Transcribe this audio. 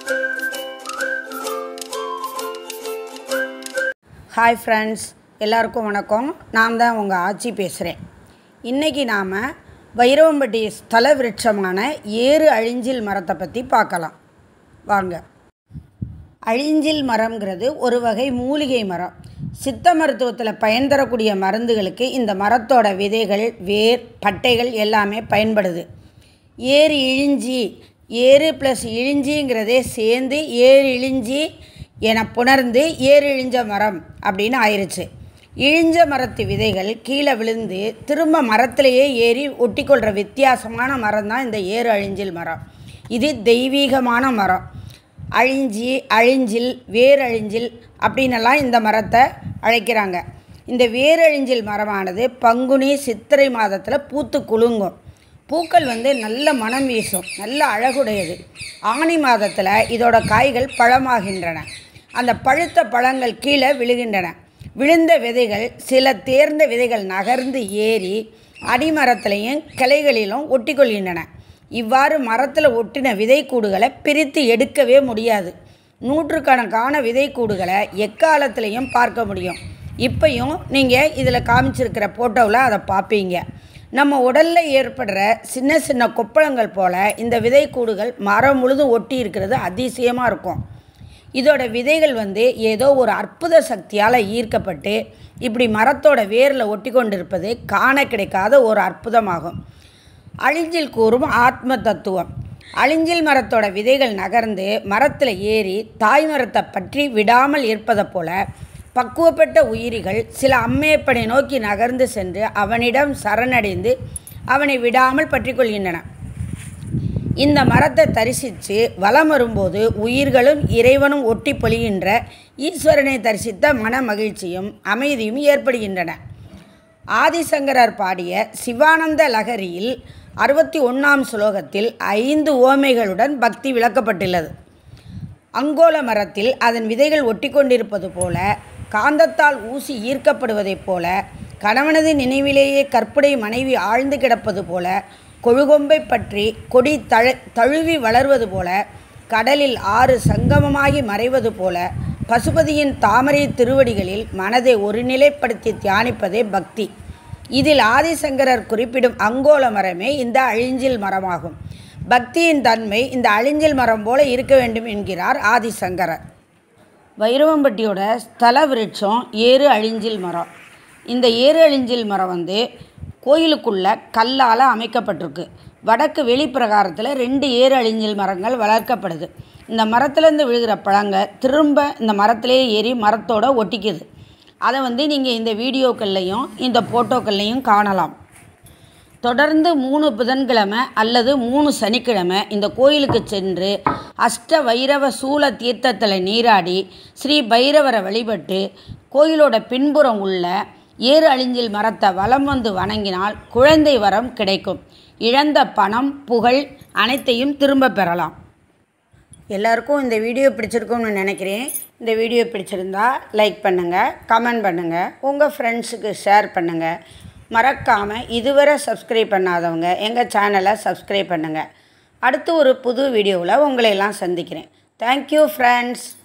Hi friends, எல்லாருக்கும் வணக்கம். நான் தான் உங்கள் ஆச்சி பேசுகிறேன். இன்றைக்கி நாம் வைரவம்பட்டி ஸ்தல விருட்சமான ஏறு அழிஞ்சில் மரத்தை பற்றி பார்க்கலாம் வாங்க. அழிஞ்சில் மரம்ங்கிறது ஒரு வகை மூலிகை மரம். சித்த மருத்துவத்தில் பயன் தரக்கூடிய மருந்துகளுக்கு இந்த மரத்தோட விதைகள், வேர், பட்டைகள் எல்லாமே பயன்படுது. ஏறு இழிஞ்சி, ஏறு ப்ளஸ் இழிஞ்சிங்கிறதே சேர்ந்து ஏறு இழிஞ்சி என புணர்ந்து ஏறு இழிஞ்ச மரம் அப்படின்னு ஆயிடுச்சு. இழிஞ்ச மரத்து விதைகள் கீழே விழுந்து திரும்ப மரத்திலேயே ஏறி ஒட்டிக்கொள்கிற வித்தியாசமான மரம் தான் இந்த ஏறு அழிஞ்சில் மரம். இது தெய்வீகமான மரம். அழிஞ்சில், வேரழிஞ்சில் அப்படின்னெல்லாம் இந்த மரத்தை அழைக்கிறாங்க. இந்த வேரழிஞ்சில் மரமானது பங்குனி, சித்திரை மாதத்தில் பூத்து குலுங்கும். பூக்கள் நல்ல மனம் வீசும், நல்ல அழகுடையது. ஆனி மாதத்தில் இதோட காய்கள் பழமாகின்றன. அந்த பழுத்த பழங்கள் கீழே விழுகின்றன. விழுந்த விதைகள், சில தேர்ந்த விதைகள் நகர்ந்து ஏறி அடிமரத்திலையும் கிளைகளிலும் ஒட்டிக்கொள்கின்றன. இவ்வாறு மரத்தில் ஒட்டின விதைக்கூடுகளை பிரித்து எடுக்கவே முடியாது. நூற்றுக்கணக்கான விதைக்கூடுகளை எக்காலத்திலையும் பார்க்க முடியும். இப்பையும் நீங்கள் இதில் காமிச்சிருக்கிற ஃபோட்டோவில் அதை பார்ப்பீங்க. நம்ம உடலில் ஏற்படுற சின்ன சின்ன கொப்பளங்கள் போல் இந்த விதைக்கூடுகள் மரம் முழுதும் ஒட்டி இருக்கிறது அதிசயமாக இருக்கும். இதோட விதைகள் ஏதோ ஒரு அற்புத சக்தியால் ஈர்க்கப்பட்டு இப்படி மரத்தோட வேரில் ஒட்டி கொண்டிருப்பது காண கிடைக்காத ஒரு அற்புதமாகும். அழிஞ்சில் கூறும் ஆத்ம தத்துவம். அழிஞ்சில் மரத்தோட விதைகள் நகர்ந்து மரத்தில் ஏறி தாய் மரத்தை பற்றி விடாமல் இருப்பதை போல பக்குவப்பட்ட உயிரிகள் சில அம்மையப்பனை நோக்கி நகர்ந்து சென்று அவனிடம் சரணடைந்து அவனை விடாமல் பற்றி கொள்கின்றன. இந்த மரத்தை தரிசித்து வலம் வரும்போது உயிர்களும் இறைவனும் ஒட்டி பொழிகின்ற ஈஸ்வரனை தரிசித்த மன மகிழ்ச்சியும் அமைதியும் ஏற்படுகின்றன. ஆதிசங்கரர் பாடிய சிவானந்த லகரியில் 61ஆம் ஸ்லோகத்தில் 5 உவமைகளுடன் பக்தி விளக்கப்பட்டுள்ளது. அங்கோல மரத்தில் அதன் விதைகள் ஒட்டி கொண்டிருப்பது போல, காந்தத்தால் ஊசி ஈர்க்கப்படுவதைப் போல, கணவனது நினைவிலேயே கற்புடை மனைவி ஆழ்ந்து கிடப்பது போல, கொழுகொம்பை பற்றி கொடி தழுவி வளர்வது போல, கடலில் ஆறு சங்கமமாகி மறைவது போல, பசுபதியின் தாமரை திருவடிகளில் மனதை ஒருநிலைப்படுத்தி தியானிப்பதே பக்தி. இதில் ஆதிசங்கரர் குறிப்பிடும் அங்கோல மரமே இந்த அழிஞ்சில் மரமாகும். பக்தியின் தன்மை இந்த அழிஞ்சில் மரம் போல இருக்க வேண்டும் என்கிறார் ஆதிசங்கரர். வைரவம்பட்டியோட ஸ்தல விருட்சம் ஏறு அழிஞ்சில் மரம். இந்த ஏறு அழிஞ்சில் மரம் கோயிலுக்குள்ள கல்லால் அமைக்கப்பட்டிருக்கு. வடக்கு வெளிப்பிரகாரத்தில் 2 ஏறு அழிஞ்சில் மரங்கள் வளர்க்கப்படுது. இந்த மரத்துலேருந்து விழுகிற பழங்க திரும்ப இந்த மரத்திலே ஏறி மரத்தோட ஒட்டிக்குது. அதை நீங்கள் இந்த வீடியோக்கள்லையும் இந்த ஃபோட்டோக்கள்லையும் காணலாம். தொடர்ந்து 3 புதன்கிழமை அல்லது 3 சனிக்கிழமை இந்த கோயிலுக்கு சென்று அஷ்ட வைரவ சூல தீர்த்தத்தில் நீராடி ஸ்ரீ பைரவரை வழிபட்டு கோயிலோட பின்புறம் உள்ள ஏறு அழிஞ்சில் மரத்தை வலம் வந்து வணங்கினால் குழந்தை வரம் கிடைக்கும். இழந்த பணம், புகழ் அனைத்தையும் திரும்ப பெறலாம். எல்லாருக்கும் இந்த வீடியோ பிடிச்சிருக்கும்னு நினைக்கிறேன். இந்த வீடியோ பிடிச்சிருந்தா லைக் பண்ணுங்கள், கமெண்ட் பண்ணுங்கள், உங்கள் ஃப்ரெண்ட்ஸுக்கு ஷேர் பண்ணுங்கள். மறக்காமல் இதுவரை சப்ஸ்கிரைப் பண்ணாதவங்க எங்கள் சேனலை சப்ஸ்கிரைப் பண்ணுங்கள். அடுத்து ஒரு புது வீடியோவில் உங்களையெல்லாம் சந்திக்கிறேன். Thank you friends.